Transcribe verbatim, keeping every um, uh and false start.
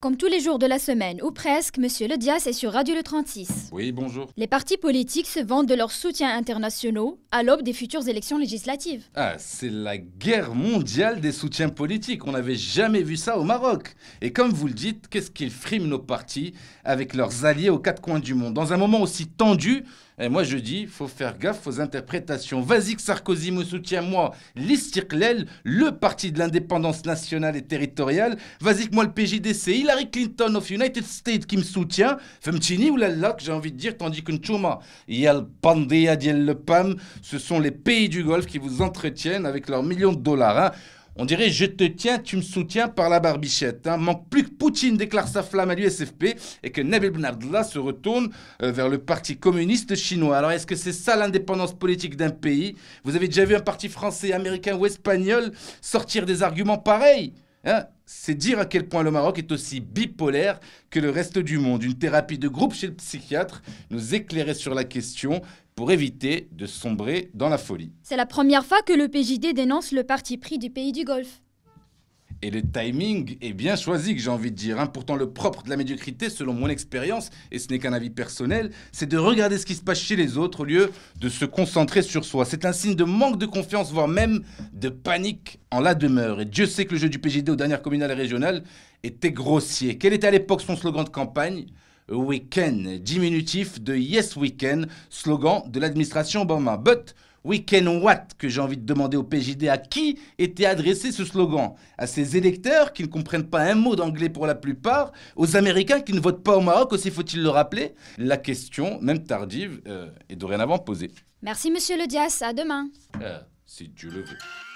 Comme tous les jours de la semaine, ou presque, Monsieur Le Dias est sur Radio Le trente-six. Oui, bonjour. Les partis politiques se vantent de leurs soutiens internationaux à l'aube des futures élections législatives. Ah, c'est la guerre mondiale des soutiens politiques. On n'avait jamais vu ça au Maroc. Et comme vous le dites, qu'est-ce qu'ils friment nos partis avec leurs alliés aux quatre coins du monde? Dans un moment aussi tendu, et moi je dis, faut faire gaffe aux interprétations. Vas-y que Sarkozy me soutient, moi, l'Istiqlal, le parti de l'indépendance nationale et territoriale. Vas-y que moi le P J D, c'est Hillary Clinton of United States qui me soutient. Femtini ou lalla, que j'ai envie de dire, tandis que Nchouma, il y a le Pandéa, Diel le P A M, ce sont les pays du Golfe qui vous entretiennent avec leurs millions de dollars. Hein. On dirait je te tiens, tu me soutiens par la barbichette. Hein. Manque plus que Poutine déclare sa flamme à l'U S F P et que Nabil Ben Abdallah se retourne euh, vers le parti communiste chinois. Alors est-ce que c'est ça l'indépendance politique d'un pays? Vous avez déjà vu un parti français, américain ou espagnol sortir des arguments pareils? Hein? C'est dire à quel point le Maroc est aussi bipolaire que le reste du monde. Une thérapie de groupe chez le psychiatre nous éclairait sur la question pour éviter de sombrer dans la folie. C'est la première fois que le P J D dénonce le parti pris du pays du Golfe. Et le timing est bien choisi, que j'ai envie de dire. Hein. Pourtant, le propre de la médiocrité, selon mon expérience, et ce n'est qu'un avis personnel, c'est de regarder ce qui se passe chez les autres au lieu de se concentrer sur soi. C'est un signe de manque de confiance, voire même de panique en la demeure. Et Dieu sait que le jeu du P J D aux dernières communales et régionales était grossier. Quel était à l'époque son slogan de campagne ? Week-end, diminutif de Yes Weekend, slogan de l'administration Obama. But Weekend what, que j'ai envie de demander au P J D, à qui était adressé ce slogan? À ces électeurs qui ne comprennent pas un mot d'anglais pour la plupart? Aux Américains qui ne votent pas au Maroc, aussi faut-il le rappeler? La question, même tardive, euh, est dorénavant posée. Merci Monsieur Le Dias, à demain. Euh, si Dieu le veut.